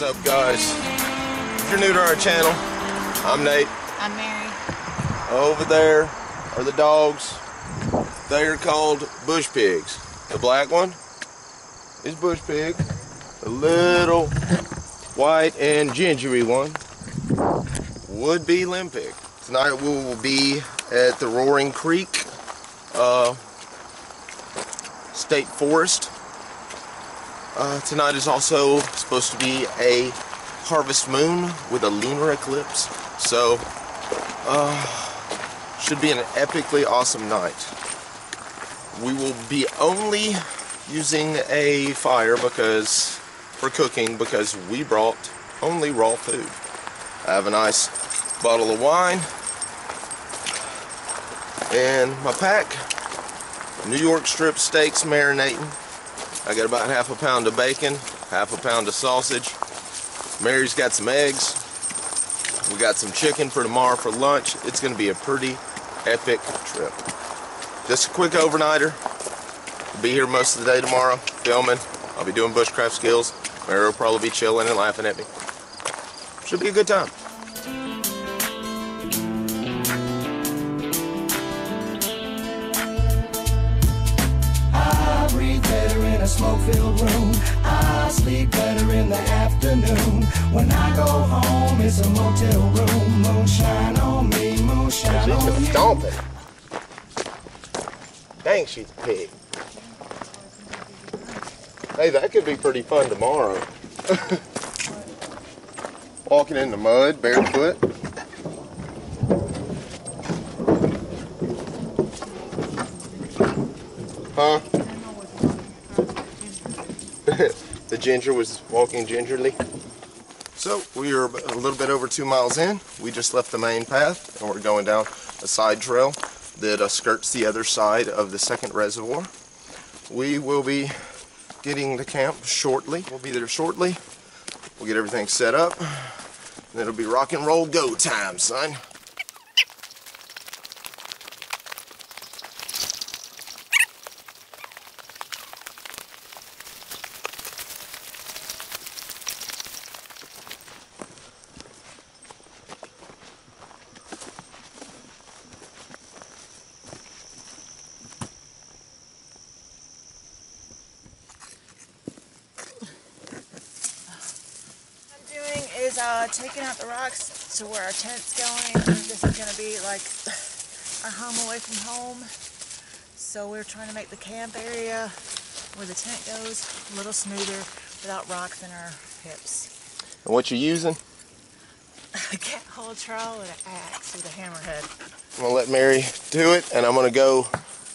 What's up, guys? If you're new to our channel, I'm Nate. I'm Mary. Over there are the dogs. They are called bush pigs. The black one is bush pig. The little white and gingery one would be limpig. Tonight we will be at the Roaring Creek State Forest. Tonight is also supposed to be a harvest moon with a lunar eclipse, so should be an epically awesome night. We will be only using a fire for cooking because we brought only raw food. I have a nice bottle of wine and my pack. New York strip steaks marinating. I got about half a pound of bacon, half a pound of sausage. Mary's got some eggs. We got some chicken for tomorrow for lunch. It's going to be a pretty epic trip. Just a quick overnighter. We'll be here most of the day tomorrow, filming. I'll be doing bushcraft skills. Mary will probably be chilling and laughing at me. Should be a good time. A smoke-filled room. I sleep better in the afternoon. When I go home, it's a motel room. Moonshine on me, moonshine on you. She's stomping. Dang, she's a pig. Hey, that could be pretty fun tomorrow. Walking in the mud, barefoot. Huh? The ginger was walking gingerly. So we are a little bit over 2 miles in. We just left the main path and we're going down a side trail that skirts the other side of the second reservoir. We will be getting to camp shortly. We'll be there shortly. We'll get everything set up and it'll be rock and roll go time, son. Is taking out the rocks to where our tent's going. This is going to be like our home away from home. So we're trying to make the camp area where the tent goes a little smoother without rocks in our hips. And what you using? A cat hole trowel and an axe with a hammerhead. I'm going to let Mary do it and I'm going to go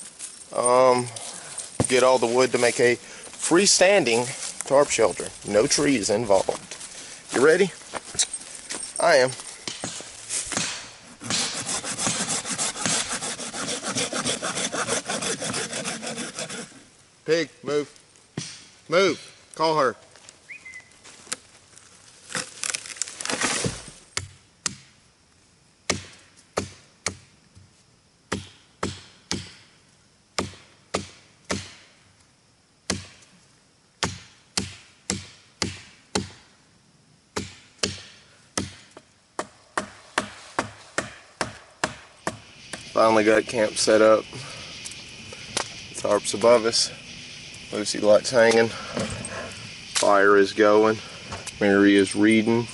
get all the wood to make a freestanding tarp shelter. No trees involved. You ready? I am. Pig, move. Move. Call her. Finally got camp set up. Tarps above us. Lucy lights hanging. Fire is going. Mary is reading.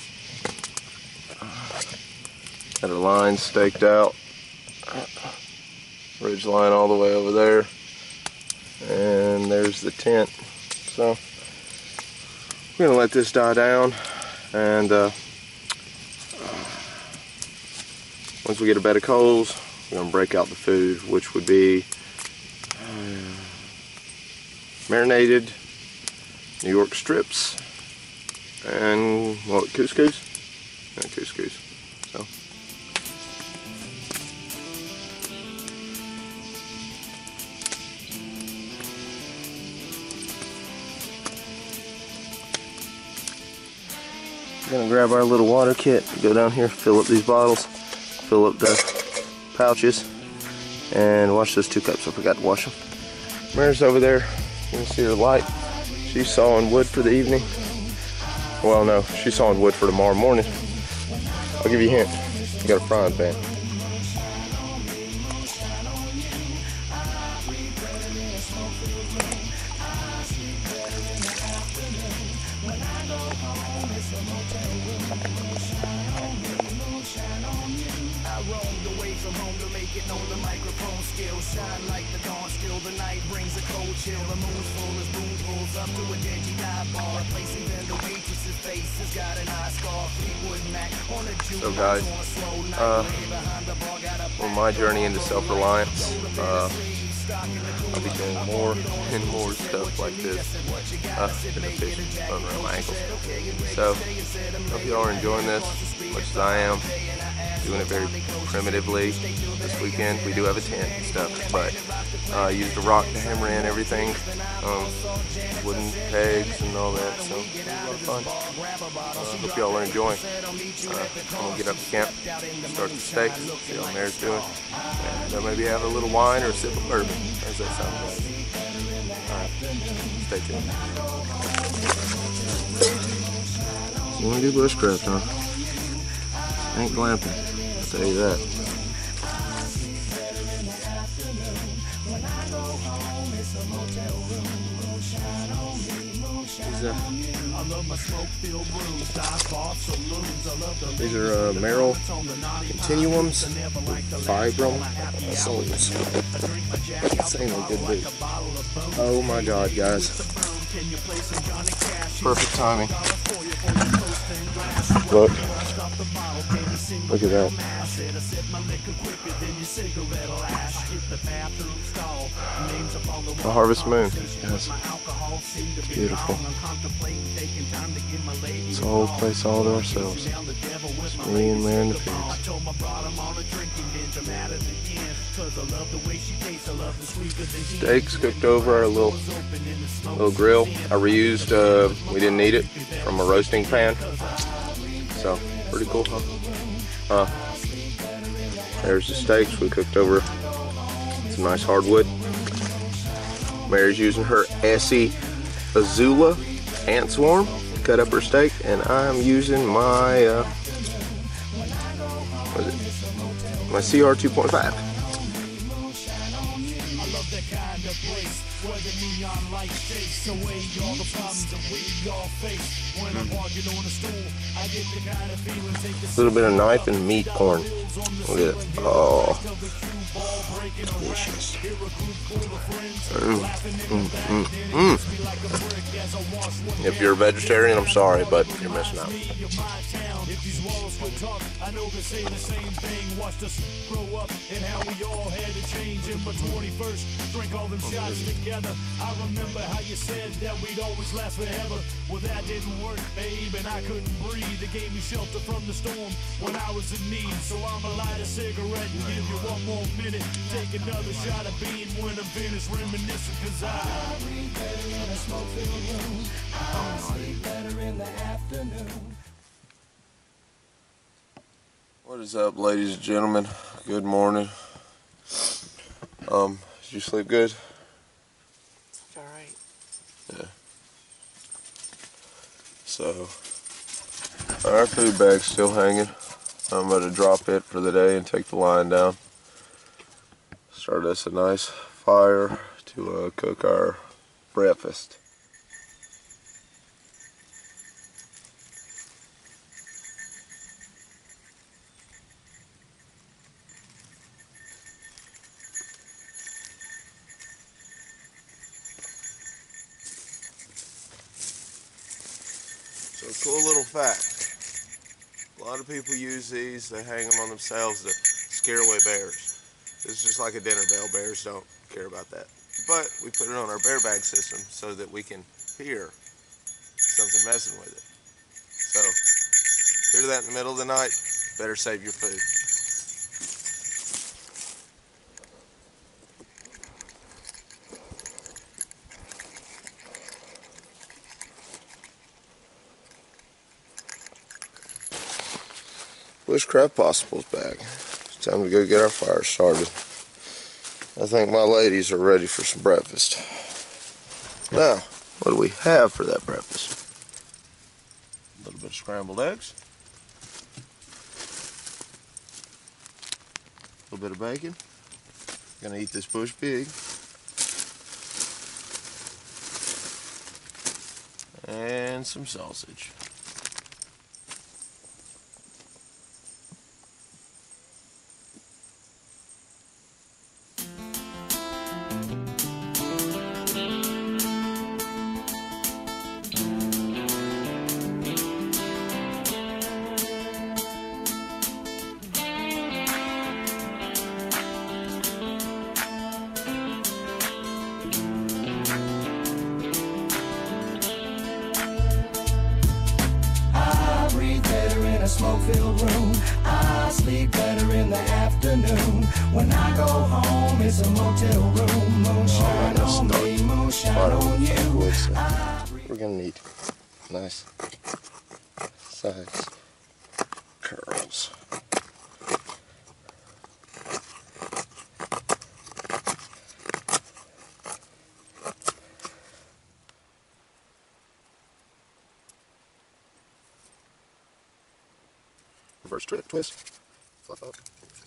Got a line staked out. Ridge line all the way over there. And there's the tent. So we're gonna let this die down and once we get a bed of coals, we're going to break out the food, which would be marinated New York strips and what, couscous? Yeah, couscous. So we're going to grab our little water kit, go down here, fill up these bottles, fill up the pouches, and wash those 2 cups. I forgot to wash them. Mary's over there. You can see her light. She's sawing wood for the evening. Well, no, she's sawing wood for tomorrow morning. I'll give you a hint. You got a frying pan. Shine like the dawn, still the night brings a cold chill. The moon's full as moon pulls up to a dingy dive bar. Place even the waitress's face has got an eye scar. Fleetwood Mac on a juke. So guys, on my journey into self-reliance, I'll be doing more and more stuff like this in the fish around my ankles. So, hope you all are enjoying this as much as I am. Doing it very primitively this weekend. We do have a tent and stuff, but I used a rock to hammer in everything, wooden pegs and all that, so it was a lot of fun. Hope y'all are enjoying. I'm going to get up to camp, start the steak, see how Mary's doing, and maybe have a little wine or a sip of bourbon. How does that sound, guys? Alright, stay tuned. You want to do bushcraft, huh? Ain't glamping. I'll tell you that. These are Merrill Continuums with Vibram soles. This ain't a good dude. Oh my god, guys. Perfect timing. Look. Look at that. The harvest moon. Yes. It's beautiful. It's a whole place all to ourselves. It's me and Mary and the pigs. Steaks cooked over our little grill. I reused, we didn't need it, from a roasting pan. So, pretty cool, huh? There's the steaks we cooked over some nice hardwood. Mary's using her Essie Azula ant swarm to cut up her steak, and I'm using my what is it? My CR 2.5. A little bit of knife and meat corn. Look at it. Oh, delicious. If you're a vegetarian, I'm sorry, but you're missing out. I know they say the same thing. Watched us grow up and how we all had to change in my 21st. Drink all them shots together. I remember how you said that we'd always last forever. Well, that didn't work, babe, and I couldn't breathe. It gave me shelter from the storm when I was in need. So I'ma light a cigarette and give you one more minute. Take another shot of bean when I'm finished reminiscing, cause I breathe better in a smoke-filled room. I sleep better in the afternoon. What is up, ladies and gentlemen? Good morning. Did you sleep good? It's alright. Yeah. So, our food bag's still hanging. I'm about to drop it for the day and take the line down. Start us a nice fire to cook our breakfast. So, cool little fact. A lot of people use these, they hang them on themselves to scare away bears. It's just like a dinner bell. Bears don't care about that. But we put it on our bear bag system so that we can hear something messing with it. So, hear that in the middle of the night, better save your food. Bushcraft Possibles bag. It's time to go get our fire started. I think my ladies are ready for some breakfast. Now, what do we have for that breakfast? A little bit of scrambled eggs. A little bit of bacon. Gonna eat this bush pig. And some sausage. A smoke-filled room. I sleep better in the afternoon. When I go home, it's a motel room. Moonshine on me, moonshine on you. We're gonna need nice size curls. Reverse twist, fluff up.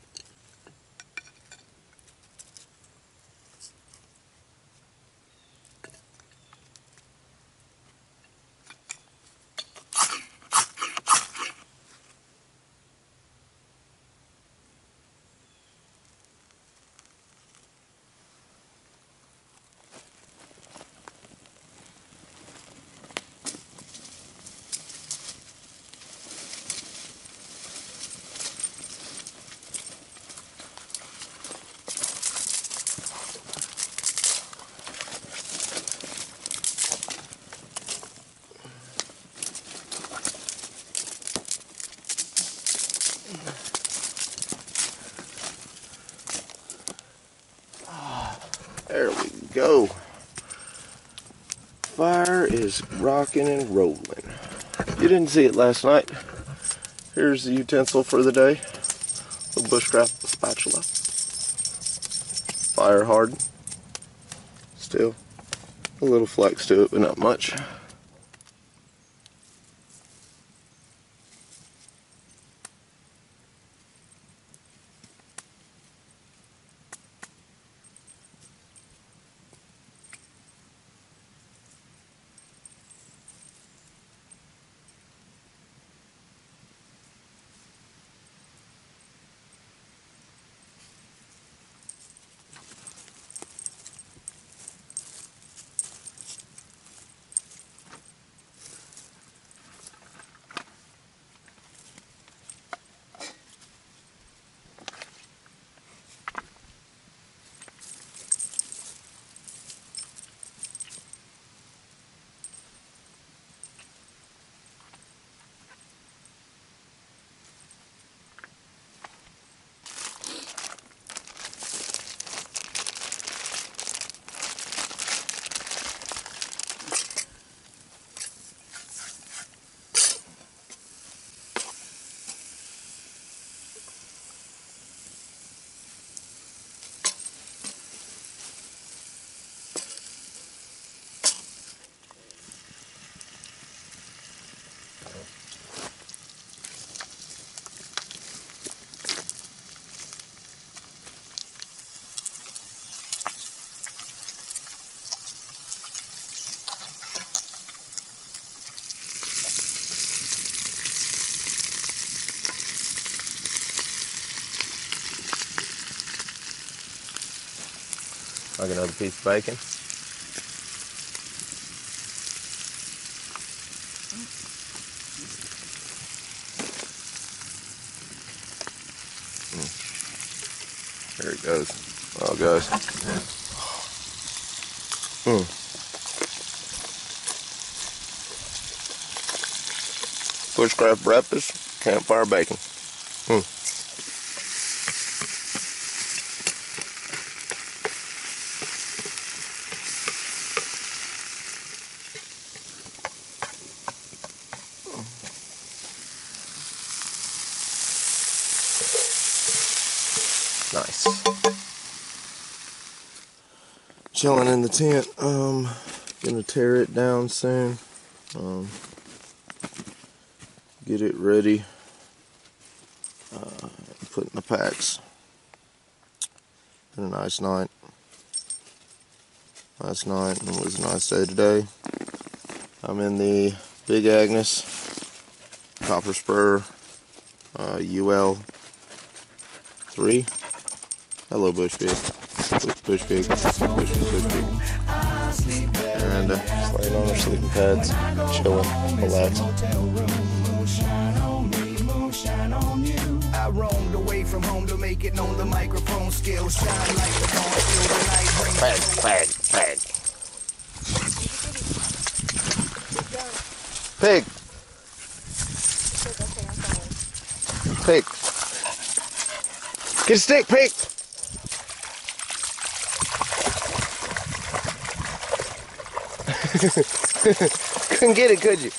There we go. Fire is rocking and rolling. You didn't see it last night. Here's the utensil for the day. The Bushcraft spatula. Fire hardened. Still a little flex to it, but not much. Like another piece of bacon. There it goes. Oh, guys. Bushcraft breakfast, campfire bacon. Nice. Chilling in the tent. Gonna tear it down soon. get it ready. Put in the packs. Been a nice night. Last night was a nice day today. I'm in the Big Agnes Copper Spur UL 3. Hello, Bush Pig. Bush Pig. Bush Pig. And just laying on our sleeping pads, chilling, relaxing. I roamed away from home to make it known the microphone skills shine like the dawn till the night brings Pig. Pig. Get a stick, pig. Couldn't get it, could you?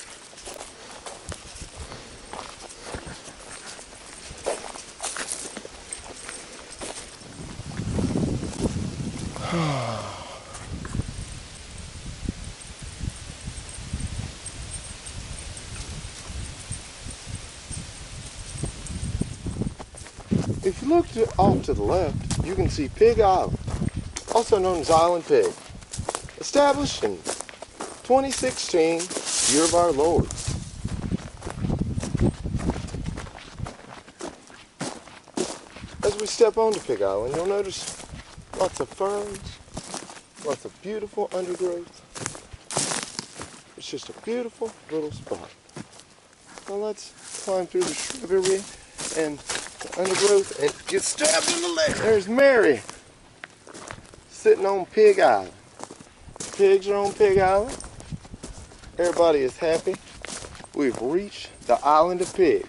If you look off to the left, you can see Pig Island, also known as Island Pig, established in 2016, year of our Lord. As we step onto Pig Island, you'll notice lots of ferns, lots of beautiful undergrowth. It's just a beautiful little spot. Now let's climb through the shrubbery and the undergrowth and get stabbed in the leg. There's Mary, sitting on Pig Island. Pigs are on Pig Island. Everybody is happy. We've reached the island of Pig.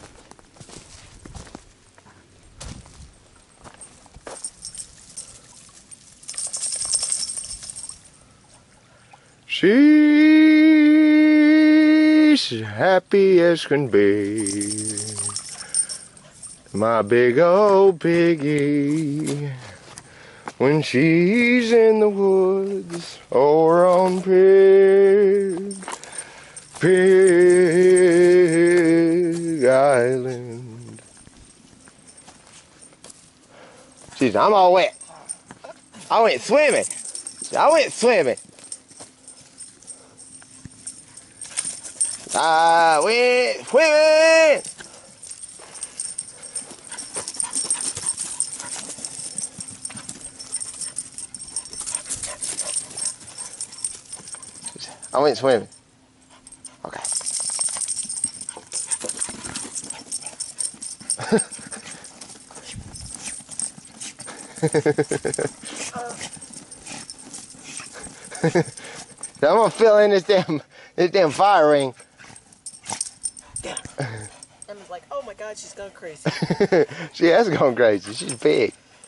She's happy as can be, my big old piggy, when she's in the woods or on Pig Island. Jeez, I'm all wet. I went swimming. I went swimming. I went swimming. Okay. So I'm gonna fill in this damn fire ring. Emma's like, oh my God, she's gone crazy. She has gone crazy. She's big.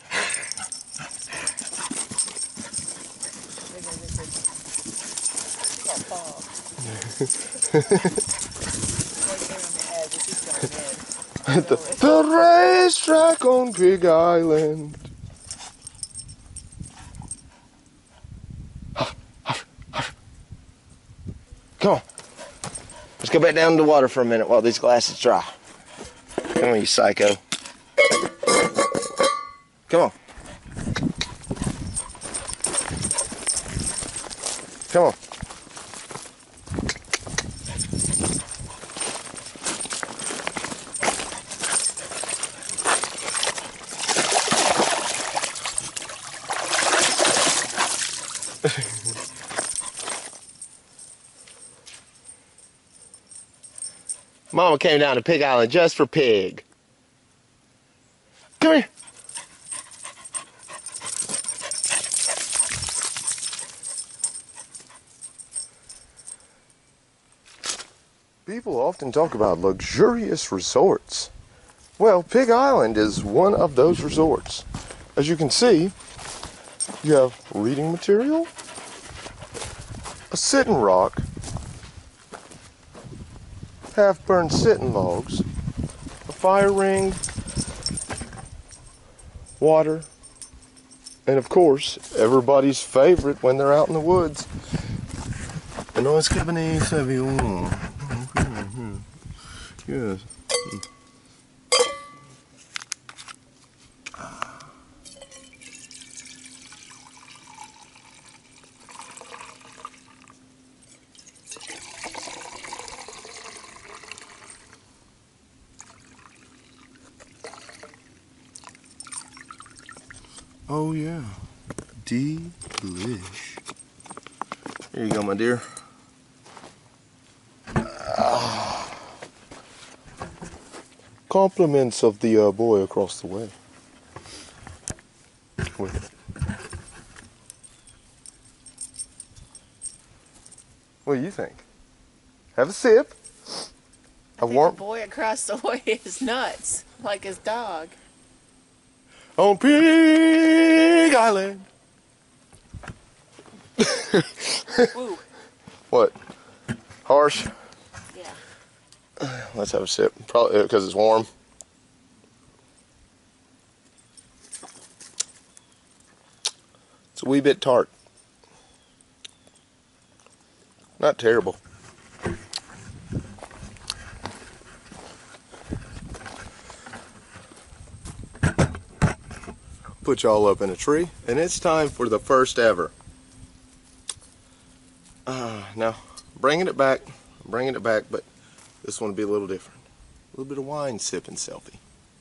The racetrack on Pig Island. Come on. Let's go back down to the water for a minute while these glasses dry. Come on, you psycho. Come on. Come on. Mama came down to Pig Island just for Pig. Come here. People often talk about luxurious resorts. Well, Pig Island is one of those resorts. As you can see, you have reading material, a sitting rock, half-burned sitting logs, a fire ring, water, and of course, everybody's favorite when they're out in the woods, a nice Cabernet Sauvignon. Yes. Oh yeah, delish. Here you go, my dear. Compliments of the boy across the way. With it. What do you think? Have a sip. I think the boy across the way is nuts, like his dog. On Pig Island. Woo. What? Harsh? Yeah. Let's have a sip. Probably because it's warm. It's a wee bit tart. Not terrible. Put y'all up in a tree, and it's time for the first ever. Now, bringing it back, but this one will be a little different. A little bit of wine sipping selfie.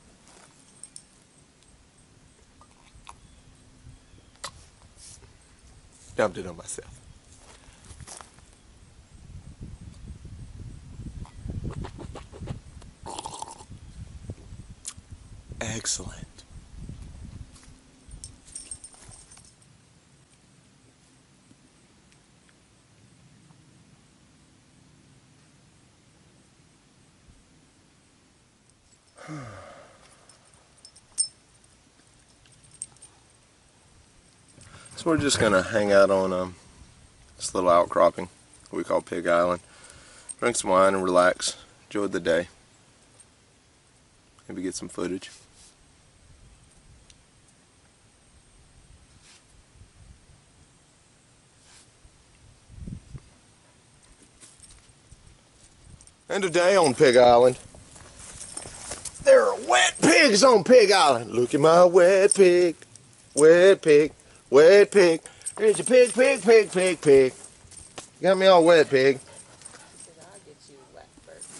Dumped it on myself. Excellent. So we're just gonna hang out on this little outcropping we call Pig Island, drink some wine and relax, enjoy the day, maybe get some footage. And today on Pig Island, there are wet pigs on Pig Island. Look at my wet pig, wet pig, wet pig. There's a pig, pig, pig, pig, pig. Got me all wet, pig. I'll get you wet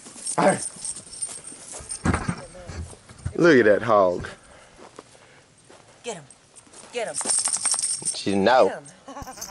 first. Look at that hog. Get him. Get him. She know. Get him.